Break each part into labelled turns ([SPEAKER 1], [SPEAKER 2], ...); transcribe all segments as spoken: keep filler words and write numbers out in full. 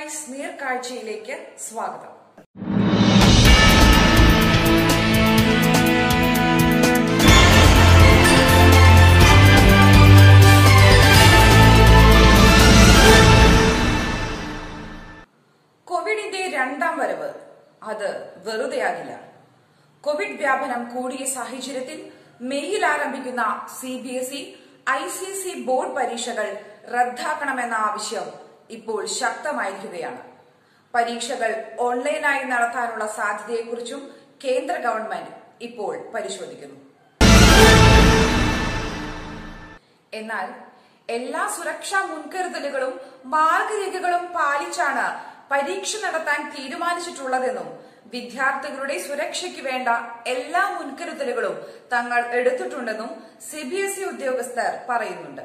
[SPEAKER 1] Times നേർക്കാഴ്ചയിലേക്ക് സ്വാഗതം. കോവിഡിന്റെ രണ്ടാം വരവ് അത് വെറുതെയാകില്ല. കോവിഡ് വ്യാപനം കൂടിയ സാഹചര്യത്തിൽ മെയ്യിൽ ആരംഭിക്കുന്ന C B S E I C S E board പരീക്ഷകൾ റദ്ദാക്കണമെന്ന ആവശ്യം ഇപ്പോൾ ശക്തമായിരിക്കുകയാണ്. പരീക്ഷകൾ ഓൺലൈനായി നടത്താനുള്ള സാധ്യതയെക്കുറിച്ചും കേന്ദ്ര ഗവൺമെന്റ് ഇപ്പോൾ പരിശോധിക്കുന്നു. എന്നാൽ എല്ലാ സുരക്ഷാ മുൻകരുതലുകളും മാർഗരേഖകളും പാലിച്ചാണ് പരീക്ഷ നടത്താൻ തീരുമാനിച്ചിട്ടുള്ളതെന്നും വിദ്യാർത്ഥികളുടെ സുരക്ഷയ്ക്ക് വേണ്ട എല്ലാ മുൻകരുതലുകളും തങ്ങൾ എടുത്തിട്ടുണ്ടെന്നും സി ബി എസ് ഇ ഉദ്യോഗസ്ഥർ പറയുന്നുണ്ട്.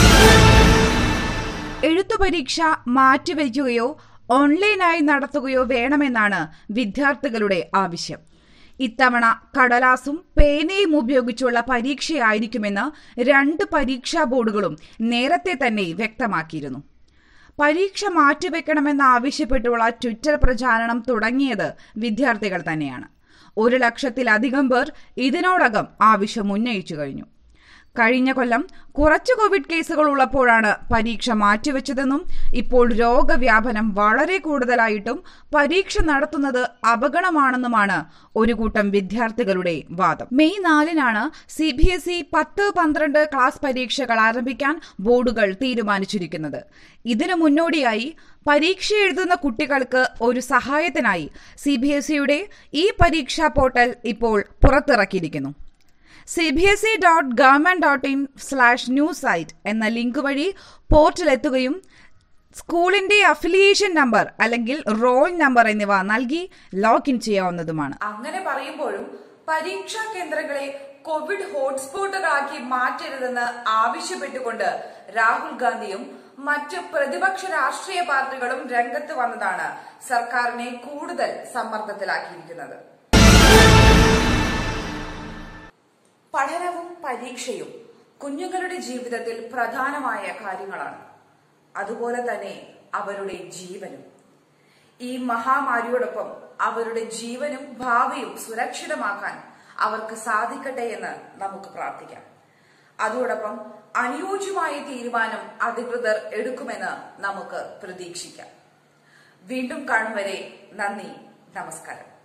[SPEAKER 2] എഴുത്തു പരീക്ഷ മാറ്റിവയ്ക്കുകയോ ഓൺലൈനായി നടത്തുകയോ വേണമെന്നാണ് വിദ്യാർത്ഥികളുടെ ആവശ്യം. ഇത്തവണ കടലാസും പേനയും ഉപയോഗിച്ചുള്ള പരീക്ഷയായിരിക്കുമെന്ന് രണ്ട് പരീക്ഷാ ബോർഡുകളും നേരത്തെ തന്നെ വ്യക്തമാക്കിയിരുന്നു. പരീക്ഷ മാറ്റിവെക്കണമെന്നാവശ്യപ്പെട്ടുള്ള ട്വിറ്റർ പ്രചാരണം തുടങ്ങിയത് വിദ്യാർത്ഥികൾ തന്നെയാണ്. ഒരു ലക്ഷത്തിലധികം പേർ ഇതിനോടകം ആവശ്യം ഉന്നയിച്ചു കഴിഞ്ഞു. കഴിഞ്ഞ കൊല്ലം കുറച്ച് കോവിഡ് കേസുകൾ ഉള്ളപ്പോഴാണ് പരീക്ഷ മാറ്റിവെച്ചതെന്നും ഇപ്പോൾ രോഗവ്യാപനം വളരെ കൂടുതലായിട്ടും പരീക്ഷ നടത്തുന്നത് അപകടമാണെന്നുമാണ് ഒരു കൂട്ടം വിദ്യാർത്ഥികളുടെ വാദം. മെയ് നാലിനാണ് സി ബി എസ് ഇ പത്ത് പന്ത്രണ്ട് ക്ലാസ് പരീക്ഷകൾ ആരംഭിക്കാൻ ബോർഡുകൾ തീരുമാനിച്ചിരിക്കുന്നത്. ഇതിനു മുന്നോടിയായി പരീക്ഷ എഴുതുന്ന കുട്ടികൾക്ക് ഒരു സഹായത്തിനായി സി ബി എസ് ഇയുടെ ഈ പരീക്ഷാ പോർട്ടൽ ഇപ്പോൾ പുറത്തിറക്കിയിരിക്കുന്നു. C B S E dot government dot in slash news site എന്ന ലിങ്ക് വഴി പോർട്ടലെത്തുകയും സ്കൂളിന്റെ അഫിലിയേഷൻ നമ്പർ അല്ലെങ്കിൽ റോൾ നമ്പർ എന്നിവ നൽകി ലോഗിൻ ചെയ്യാവുന്നതുമാണ്.
[SPEAKER 1] അങ്ങനെ പറയുമ്പോഴും പരീക്ഷാ കേന്ദ്രങ്ങളെ കോവിഡ് ഹോട്ട്സ്പോട്ടുകളാക്കി മാറ്റരുതെന്ന് ആവശ്യപ്പെട്ടുകൊണ്ട് രാഹുൽ ഗാന്ധിയും മറ്റ് പ്രതിപക്ഷ രാഷ്ട്രീയ പാർട്ടികളും രംഗത്ത് വന്നതാണ് സർക്കാരിനെ കൂടുതൽ സമ്മർദ്ദത്തിലാക്കിയിരിക്കുന്നത്. പഠനവും പരീക്ഷയും കുഞ്ഞുങ്ങളുടെ ജീവിതത്തിൽ പ്രധാനമായ കാര്യങ്ങളാണ്. അതുപോലെ തന്നെ അവരുടെ ജീവനും. ഈ മഹാമാരിയോടൊപ്പം അവരുടെ ജീവനും ഭാവിയും സുരക്ഷിതമാക്കാൻ അവർക്ക് സാധിക്കട്ടെ എന്ന് നമുക്ക് പ്രാർത്ഥിക്കാം. അതോടൊപ്പം അനുയോജ്യമായ തീരുമാനം അധികൃതർ എടുക്കുമെന്ന് നമുക്ക് പ്രതീക്ഷിക്കാം. വീണ്ടും കാണും വരെ നന്ദി, നമസ്കാരം.